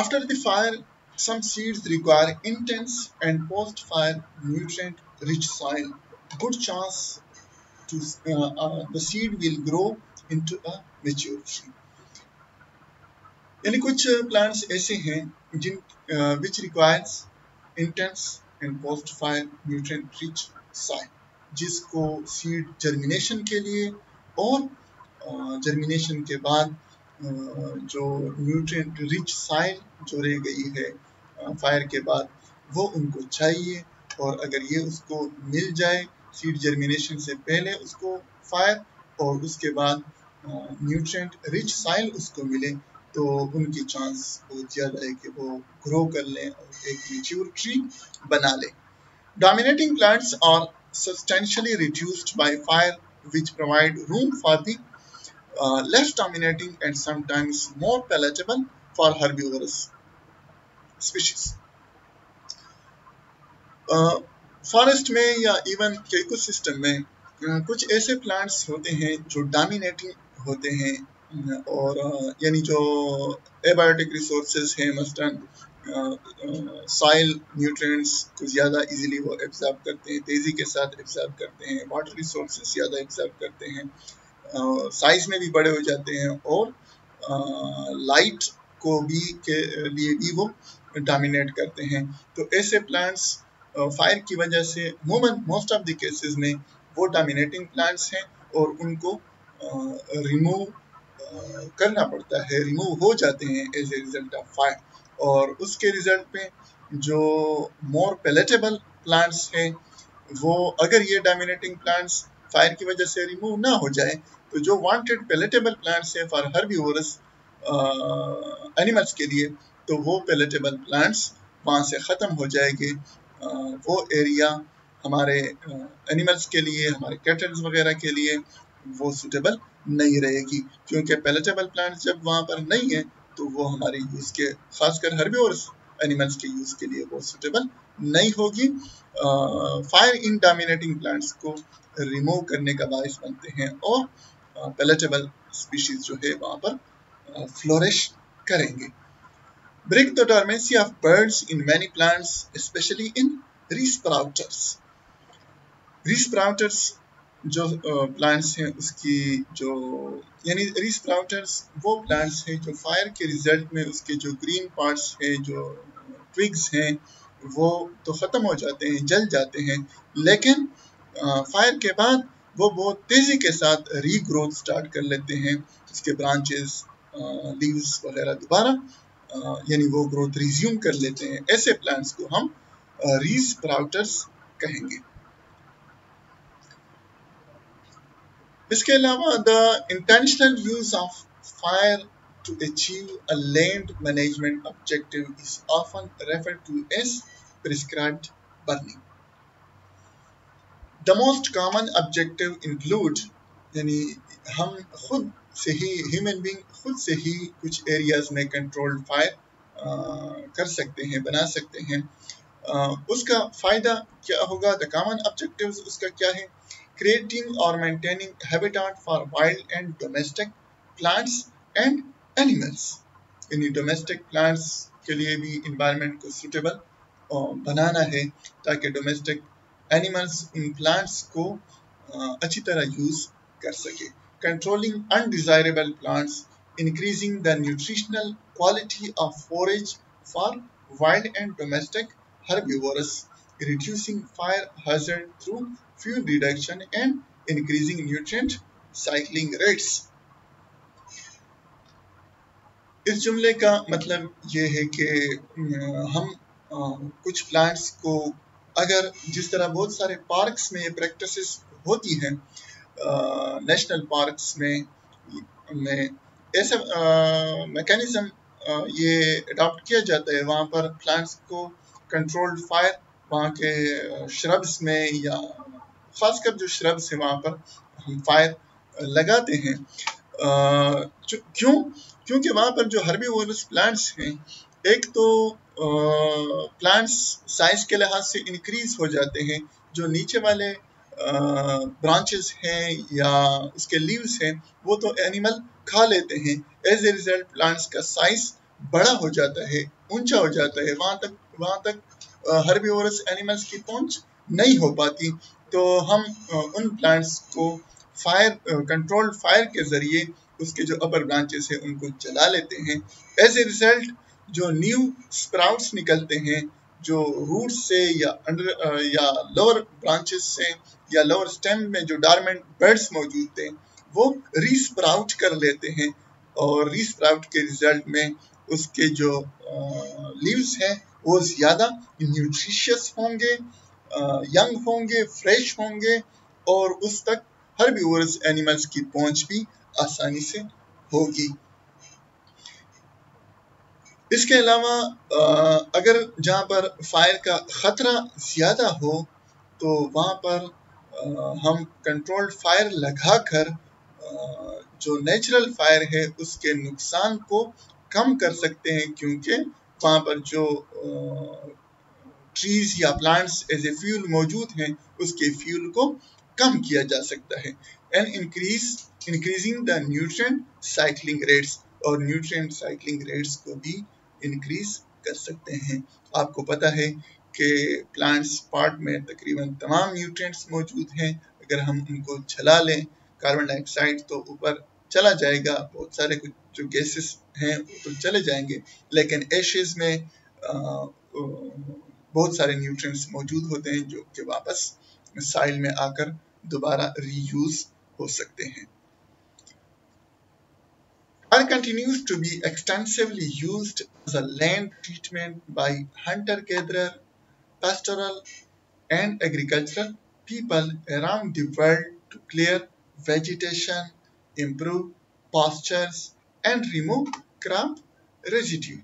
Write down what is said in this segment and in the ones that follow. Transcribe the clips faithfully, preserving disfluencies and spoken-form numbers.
After the fire, some seeds require intense and post-fire nutrient-rich soil. Good chance to uh, uh, the seed will grow into a mature tree. यानी कुछ plants ऐसे हैं जिन uh, which requires intense and post-fire nutrient-rich soil, जिसको seed germination के लिए और germination uh, के बाद uh, जो न्यूट्रिएंट रिच साइल जो रह गई है फायर uh, के बाद वो उनको चाहिए, और अगर ये उसको मिल जाए सीड जर्मिनेशन से पहले उसको फायर और उसके बाद न्यूट्रिएंट रिच साइल उसको मिले तो उनकी चांस बहुत ज़्यादा है कि वो ग्रो कर लें और एक मैच्योर ट्री बना लें. Dominating plants are substantially reduced by fire, which provide room for the uh, less dominating and sometimes more palatable for herbivorous species. Forest uh, में या इवन के इकोसिस्टम में uh, कुछ ऐसे प्लांट्स होते हैं जो डोमिनेटिंग होते हैं और uh, यानी जो एबायोटिक रिसोर्सेज हैं, मसलन सॉइल न्यूट्रिएंट्स को ज़्यादा इजीली वो एब्जॉर्ब करते हैं, तेज़ी के साथ एब्जॉर्ब करते हैं, वाटर रिसोर्सेज ज़्यादा एब्जॉर्ब करते हैं, साइज uh, में भी बड़े हो जाते हैं और लाइट uh, को भी के लिए भी वो डोमिनेट करते हैं. तो ऐसे प्लांट्स फायर uh, की वजह से मोमन मोस्ट ऑफ द केसेस में वो डोमिनेटिंग प्लांट्स हैं और उनको रिमूव uh, uh, करना पड़ता है, रिमूव हो जाते हैं as a result of fire. और उसके रिजल्ट में जो मोर पैलेटेबल प्लांट्स हैं वो अगर ये डोमिनेटिंग प्लांट्स फायर की वजह से रिमूव ना हो जाए तो जो वांटेड पैलेटेबल प्लांट्स हैं फॉर हर्बिवोरस एनिमल्स के लिए, तो वो पैलेटेबल प्लांट्स वहाँ से ख़त्म हो जाएंगे. uh, वो एरिया हमारे एनिमल्स uh, के लिए, हमारे कैटल्स वगैरह के लिए वो सूटेबल नहीं रहेगी, क्योंकि पैलेटेबल प्लांट्स जब वहाँ पर नहीं है तो वो हमारे यूज़ के, खासकर हर्बिवोरस एनिमल्स के यूज़ के लिए वो सूटेबल नहीं होगी. फायर इन डोमिनेटिंग प्लांट्स को रिमूव करने का बायस बनते हैं और पैलेटेबल स्पीशीज जो है वहाँ पर फ्लोरिश करेंगे. Break the dormancy of birds in many plants, especially in re-sprouters. Re-sprouters जो प्लांट्स हैं उसकी जो यानी री-स्प्राउटर्स वो प्लांट्स हैं जो फायर के रिजल्ट में उसके जो ग्रीन पार्ट्स हैं, जो ट्विग्स हैं वो तो ख़त्म हो जाते हैं, जल जाते हैं, लेकिन फायर के बाद वो बहुत तेज़ी के साथ रीग्रोथ स्टार्ट कर लेते हैं. उसके ब्रांचेस, लीव्स वगैरह दोबारा यानी वो ग्रोथ रिज्यूम कर लेते हैं. ऐसे प्लांट्स को हम री-स्प्राउटर्स कहेंगे. इसके अलावा the intentional use of fire to achieve a land management objective is often referred to as prescribed burning. The most common objective include यानी हम खुद से ही ह्यूमन बीइंग खुद से ही कुछ एरियाज में कंट्रोल्ड फायर कर सकते हैं, बना सकते हैं. uh, उसका फ़ायदा क्या होगा? द कॉमन ऑब्जेक्टिव्स उसका क्या है? creating or maintaining habitat for wild and domestic plants and animals. यानी डोमेस्टिक प्लांट्स के लिए भी इन्वायरमेंट को सूटेबल बनाना है ताकि डोमेस्टिक एनिमल्स इन प्लांट्स को अच्छी तरह यूज कर सके. Controlling undesirable plants, increasing the nutritional quality of forage for wild and domestic herbivorous, reducing fire hazard through fuel reduction and increasing nutrient cycling rates. इस जुमले का मतलब ये है कि हम कुछ प्लांट्स को अगर जिस तरह बहुत सारे पार्क्स में ये प्रैक्टिसेस होती हैं, नेशनल पार्क्स में में ऐसा मैकेनिज्म ये अडॉप्ट किया जाता है, वहाँ पर प्लांट्स को कंट्रोल्ड फायर वहाँ के श्रब्स में या खासकर जो श्रब्स हैं वहाँ पर हम फायर लगाते हैं. क्यों? क्योंकि वहाँ पर जो हर्बिवोरस प्लांट्स हैं, एक तो प्लांट्स साइज के लिहाज से इंक्रीज हो जाते हैं, जो नीचे वाले ब्रांचेस हैं या उसके लीव्स हैं वो तो एनिमल खा लेते हैं. एज ए रिजल्ट प्लांट्स का साइज बड़ा हो जाता है, ऊंचा हो जाता है, वहां तक वहां तक हर्बीवोरस एनिमल्स की पहुंच नहीं हो पाती, तो हम उन प्लांट्स को फायर कंट्रोल्ड फायर के जरिए उसके जो अपर ब्रांचेस है उनको जला लेते हैं। एज ए रिजल्ट जो न्यू स्प्राउट्स निकलते हैं, जो रूट से या अंडर या लोअर ब्रांचेस से या लोअर स्टेम में जो डॉर्मेंट बर्ड्स मौजूद थे वो रीस्प्राउट कर लेते हैं, और रीस्प्राउट के रिजल्ट में उसके जो लीव्स हैं वो ज्यादा न्यूट्रिशियस होंगे, यंग होंगे, फ्रेश होंगे, और उस तक हर्बीवोरस एनिमल्स की पहुंच भी आसानी से होगी। इसके अलावा अगर जहाँ पर फायर का खतरा ज्यादा हो तो वहाँ पर हम कंट्रोल्ड फायर लगाकर जो नेचुरल फायर है उसके नुकसान को कम कर सकते हैं, क्योंकि वहाँ पर जो ट्रीज या प्लांट्स एज ए फ्यूल मौजूद हैं उसके फ्यूल को कम किया जा सकता है। And increase increasing the nutrient cycling rates, और न्यूट्रिएंट साइक्लिंग रेट्स को भी इंक्रीज कर सकते हैं। आपको पता है कि प्लांट्स पार्ट में तकरीबन तमाम न्यूट्रिएंट्स मौजूद हैं, अगर हम उनको जला लें कार्बन डाइऑक्साइड तो ऊपर चला जाएगा, बहुत सारे कुछ जो गैसेस हैं वो तो चले जाएंगे, लेकिन एशेज में आ, बहुत सारे न्यूट्रिएंट्स मौजूद होते हैं जो कि वापस साइल में आकर दोबारा रीयूज हो सकते हैं। Fire continues to be extensively used as a land treatment by hunter-gatherer, pastoral, and agricultural people around the world to clear vegetation, improve pastures, and remove crop residue.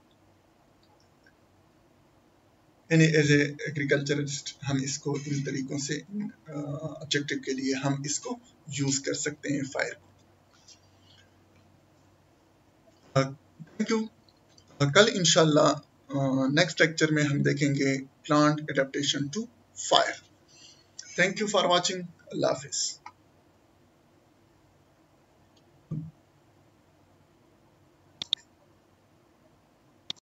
यानी एज ए एग्रीकल्चरिस्ट हम इसको इन तरीकों से objective के लिए हम इसको use कर सकते हैं फायर को। Thank you. कल इंशाल्लाह नेक्स्ट लेक्चर में हम देखेंगे plant adaptation to fire. Thank you for watching. अल्लाह हाफिज।